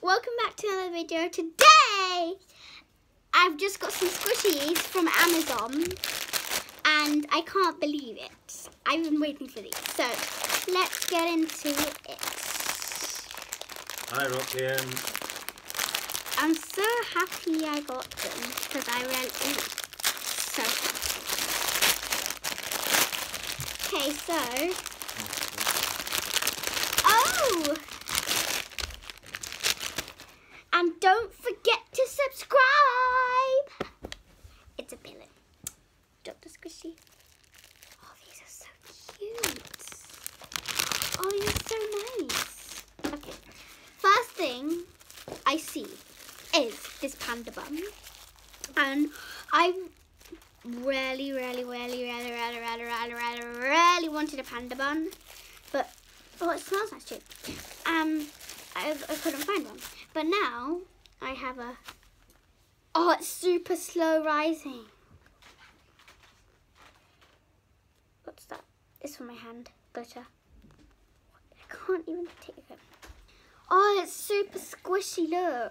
Welcome back to another video. Today I've just got some squishies from Amazon and I can't believe it. I've been waiting for these. So let's get into it. Hi Roxanne. I'm so happy I got them because I really so okay, so oh, and don't forget to subscribe. It's a billet. Dr. Squishy. Oh, these are so cute. Oh, these are so nice. Okay. First thing I see is this panda bun. And I really wanted a panda bun. But, oh, it smells nice too. I couldn't find one. But now I have a, oh, it's super slow rising. What's that? It's for my hand, glitter. I can't even take it. Oh, it's super squishy, look.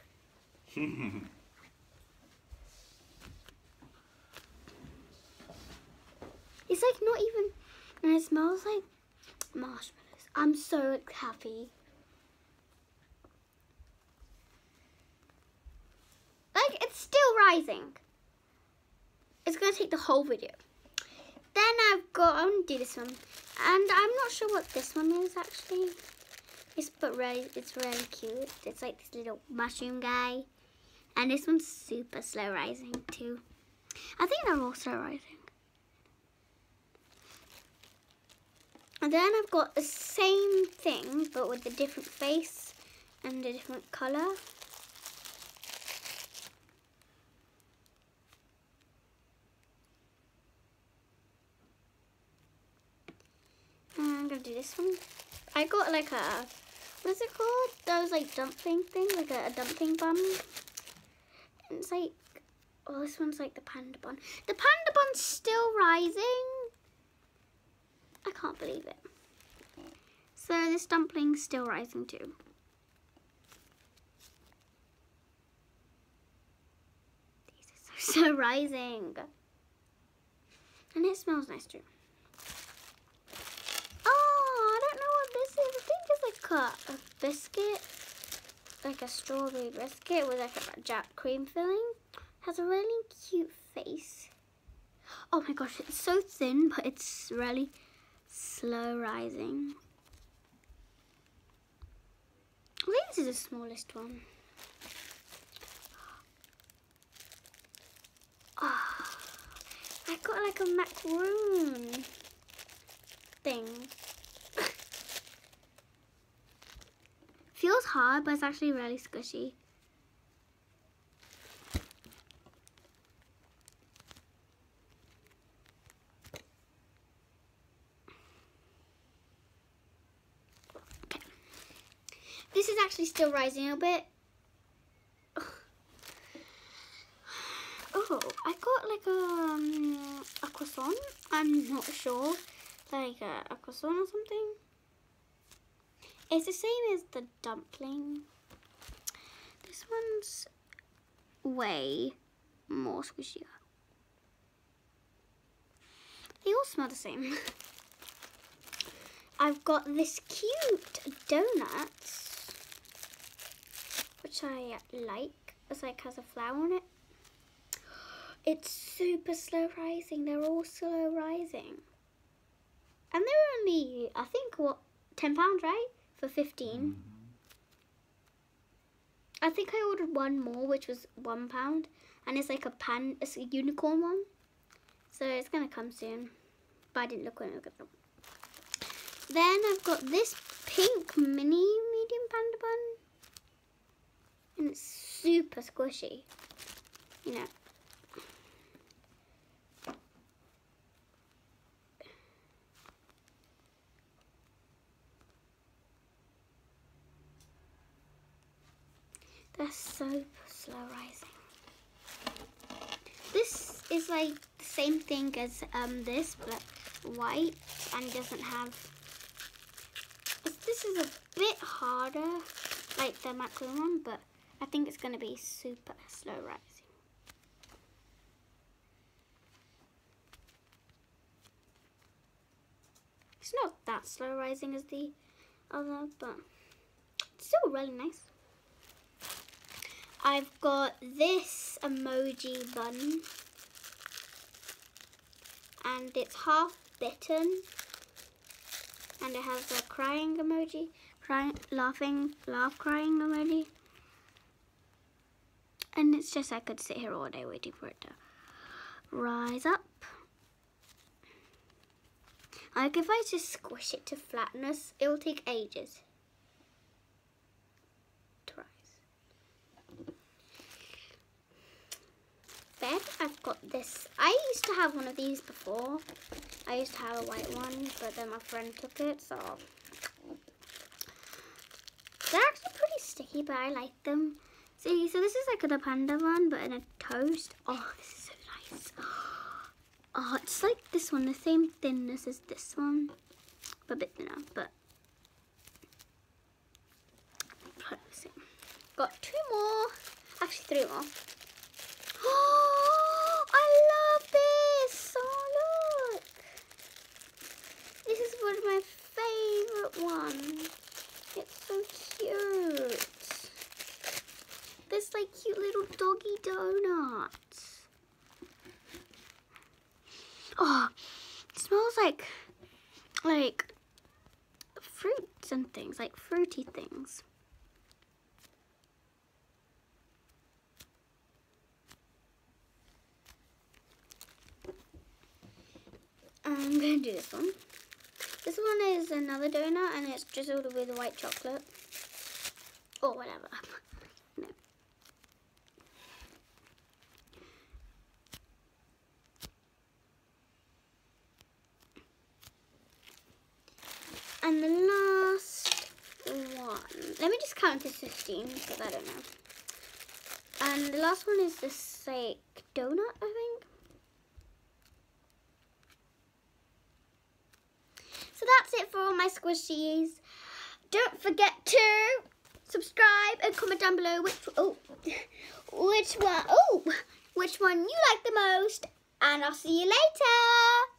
It's like not even, and it smells like marshmallows. I'm so happy. Like, it's still rising. It's going to take the whole video. Then I'm going to do this one. And I'm not sure what this one is actually. It's really cute. It's like this little mushroom guy. And this one's super slow rising too. I think they're all slow rising. And then I've got the same thing, but with a different face and a different colour. I'm gonna do this one. I got like a, what's it called? Those like dumpling thing, like a dumpling bun. And it's like, oh, this one's like the panda bun. The panda bun's still rising. I can't believe it. So this dumpling's still rising too. These are so rising. And it smells nice too. A biscuit, like a strawberry biscuit with like a Jack cream filling. Has a really cute face. Oh my gosh, it's so thin, but it's really slow rising. I think this is the smallest one. Oh, I got like a macaroon thing. Feels hard, but it's actually really squishy. Okay. This is actually still rising a bit. Oh, I got like a croissant. I'm not sure, like a croissant or something. It's the same as the dumpling. This one's way more squishier. They all smell the same. I've got this cute donut, which I like. It's like has a flower on it. It's super slow rising. They're all slow rising. And they're only, I think, what, £10, right? For 15. I think I ordered one more, which was £1, and it's like it's a unicorn one, so it's gonna come soon. But I didn't look when I looked at them. Then I've got this pink mini medium panda bun, and it's super squishy. You know. They're so slow rising. This is like the same thing as this, but white and doesn't have. This is a bit harder. like the macaroon one, but I think it's going to be super slow rising. It's not that slow rising as the other, but it's still really nice. I've got this emoji bun, and it's half bitten, and it has a crying emoji, crying, laugh crying emoji. And it's just, I could sit here all day waiting for it to rise up. Like if I just squish it to flatness, it will take ages to rise. Then I've got this. I used to have one of these before. I used to have a white one, but then my friend took it, so. They're actually pretty sticky, but I like them. See, so this is like a panda one, but in a toast. Oh, this is so nice. Oh, it's like this one, the same thinness as this one, but a bit thinner, but got 2 more, actually 3 more. Oh, I love this. Oh, look. This is one of my favorite ones. It's so cute. This like cute little doggy donuts. Oh, it smells like fruits and things, like fruity things. I'm going to do this one. This one is another donut, and it's drizzled with white chocolate. Or whatever. No. And the last one, let me just count to 15 because I don't know. And the last one is this like donut, I think. So that's it for all my squishies. Don't forget to subscribe and comment down below which one you like the most. And I'll see you later.